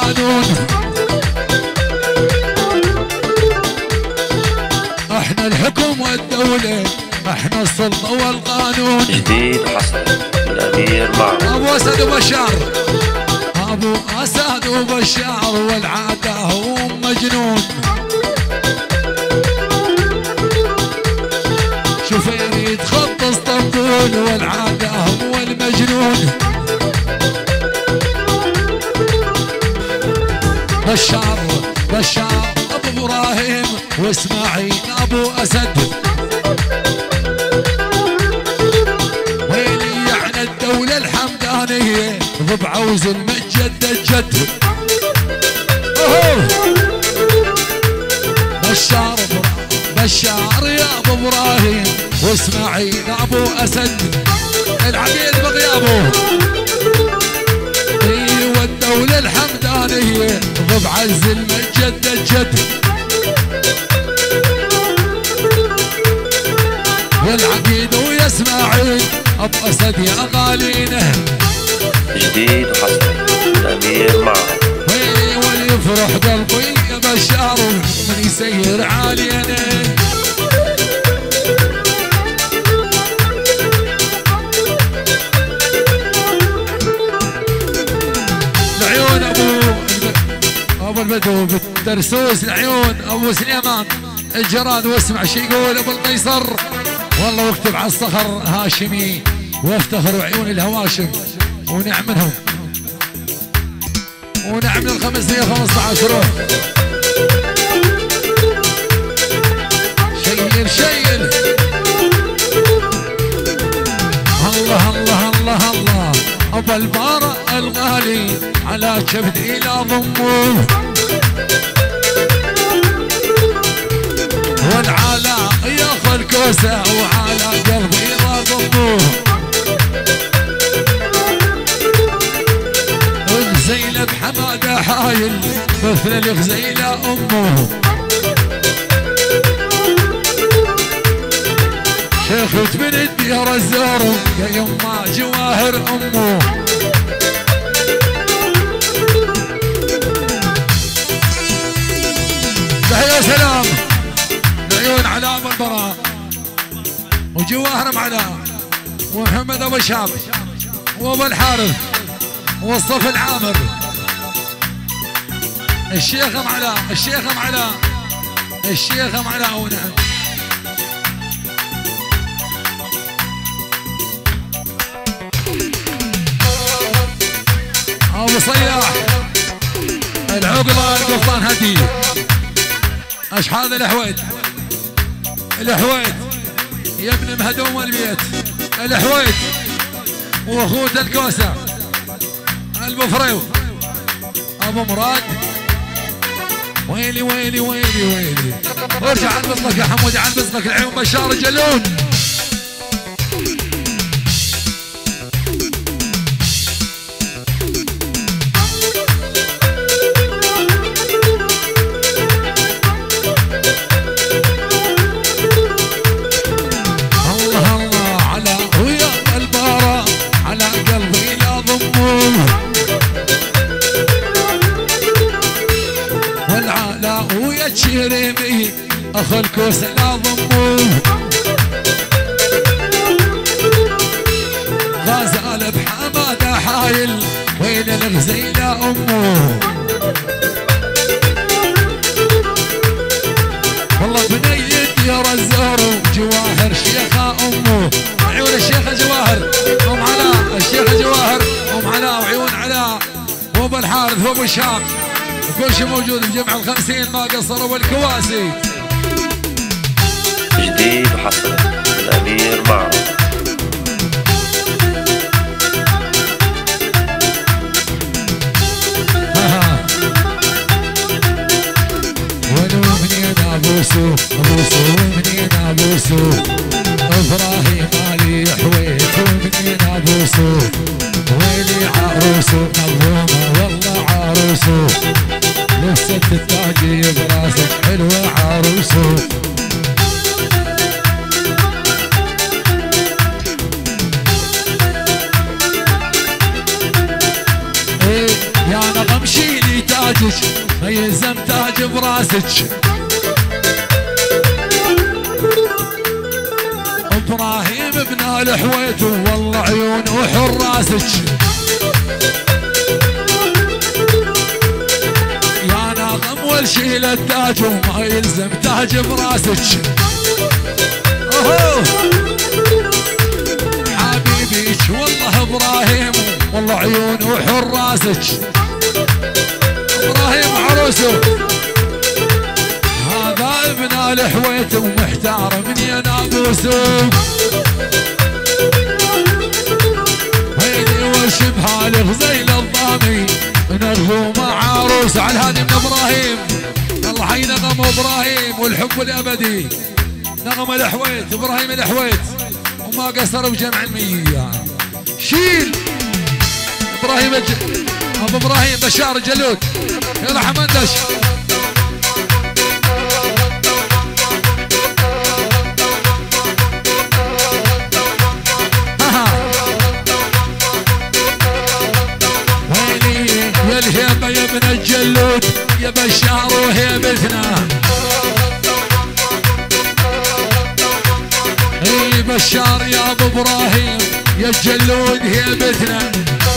والقانون. احنا الحكم والدولة، احنا السلطة والقانون. جديد حصري من أمير معروف. ابو اسد وبشار، ابو اسد وبشار والعادة هو مجنون. شوف يريد خط اسطنبول والعادة هو المجنون. بشار ابو ابراهيم واسماعيل ابو اسد. ويلي على الدولة الحمدانية ضب عوز المجد الجد. بشار يا ابو ابراهيم واسماعيل ابو اسد. العبيد بغيابه والدولة الحمدانية ضب عز المجد الجد. والعقيد ويا اسماعيل ابو اسد يا غالينه. جديد حصري من أمير معروف. ويلي وليفرح قلبي يا بشار من يسير علينا. العيون ابو البدو بالدرسوس، العيون ابو سليمان الجراد. واسمع شي يقول ابو القيصر، والله واكتب على الصخر هاشمي وافتخر وعيون الهواشم ونعملهم ونعمل ال 515 روح. شيل الله الله الله الله. ابو البارة الغالي على كبد الى ضمه. والعلاء ياخذ كوسه وعلى قلبي ضمه. غزيلة بحماده حايل مثل الغزيلة امه. شيخة من الديار الزهر يا يما جواهر امه. تحية سلام العيون علاء ابو البراء وجواهر معلاء ومحمد ابو شاب وابو الحارث والصف العامر. الشيخة معلاء ونعم. ابو صياح العقلة القفطان هدي. اشحاذ الحويد يا ابن مهدوم البيت. الحويد واخوته الكوسه البفريو ابو مراد. ويلي ارجع عن بصقك يا حمود، عن بصقك العيون بشار جلون. شيريمي اخو الكوسه لا ضموه. غزال بحماده حايل وين الغزيله امه. والله بنيت يا رزار وجواهر شيخه امه. عيون الشيخه جواهر ام علاء، الشيخه جواهر ام علاء وعيون علاء وابو الحارث وابو شام كل شيء موجود بجمع ال50 ما قصروا والكواسي. جديد حصري من أمير معروف. ولو منين ابوسو منين ابوسو. ابراهيم علي حويت ومنين ابوسو. ويلي عروسو مظلومه والله عروسو. لبسة التاجي براسك حلوة عروسه. ايه يا نغم شيلي راسك. ابراهيم ابن الحويت والله عيونه حراسك. يا ناغم والشيل التاج وما يلزم تاج براسك. حبيبيك والله ابراهيم والله عيونه حراسك. ابراهيم عروسه هذا ابن الحويت ومحتار من ينابوسه. ويلي وش بحالك زي الضامي نغمو مع عروس على الهادي من ابراهيم. الله حي نغم ابراهيم والحب الابدي. نغم الحويت ابراهيم الحويت وما قصروا بجمع المية. شيل ابراهيم ابو ابراهيم بشار الجلود. يلا حمدش الهيبة يا ابن الجلود يا بشار وهيبتنا. اي بشار يا ابو ابراهيم يا الجلود هيبتنا.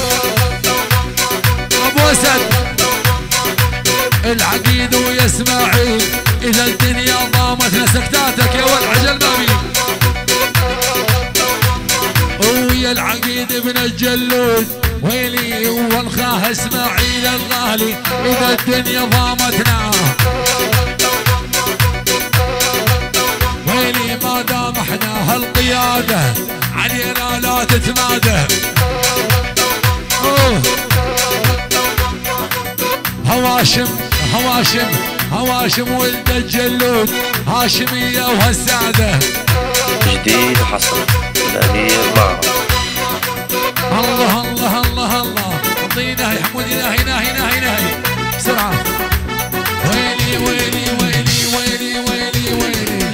ابو اسد العقيد ويا اسماعيل اذا الدنيا ضامتنا سكتاتك يا ولد عجل بابي. ويا العقيد ابن الجلود ويلي والخاه اسماعيل الغالي اذا الدنيا ضامتنا. ويلي ما دام احنا هالقياده علينا لا تتماده. هواشم هواشم هواشم ولد الجلود هاشميه وهالساده. جديد وحصري الامير معرض. الله الله الله الله اعطينا يا حمود. ناهي ناهي ناهي ناهي بسرعه. ويلي ويلي ويلي ويلي ويلي ويلي.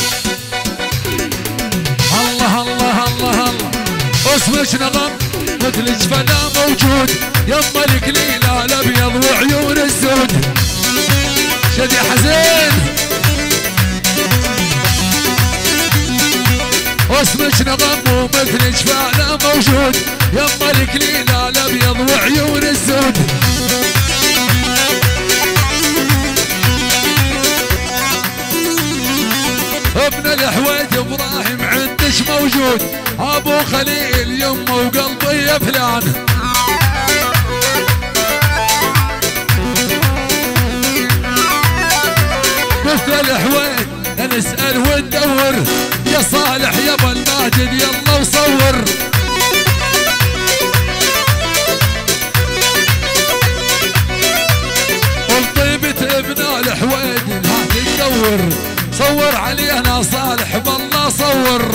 الله الله الله الله اسمك نغم مثلك فلا موجود. يما القليله الابيض وعيون السود. شد يا حزين اسمك نغم ومثلك فعلا موجود. يما القليله الابيض وعيون السود. ابن الحويت ابراهيم عندك موجود. ابو خليل يمه وقلبي يا فلان. مثل الحويت نسأل وندور يا صالح يا ابو الماجد يلا وصور. وطيبة ابن الحويد هات ندور صور علينا صالح بالله صور.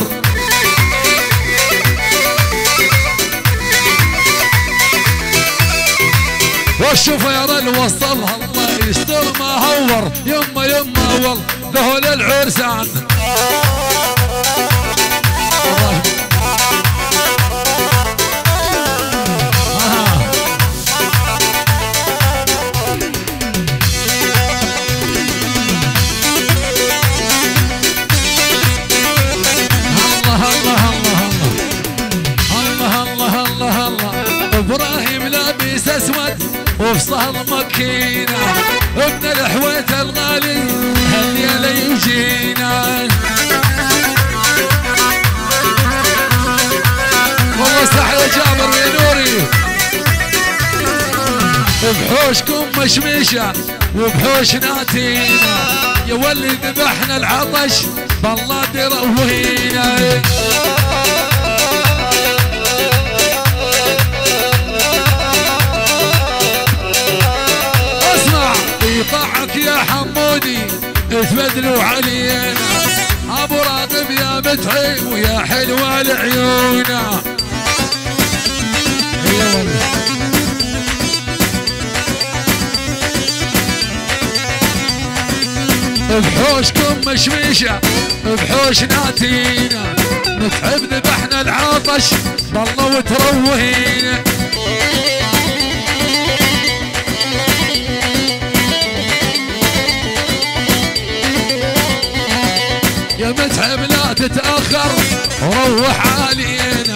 والشوفير الوصل الله يستر ما هور. يما يما والله ذهول العرسان. ابراهيم لابس اسود وفصل مكينه. ابن الحويت الغالي هالليله يجينا. والله صح يا جابر يا نوري. بحوشكم مشمشه وبحوش ناتينا. يا ولي ذبحنا العطش بالله تروهينا. طاعك يا حمودي تبدلوا علينا. ابو راغب يا متعب ويا حلوه العيونه. بحوشكم مشمشه بحوش ناتينا. متعب ذبحنا العطش بالله وتروهينا. يا متعب لا تتأخر وروح علينا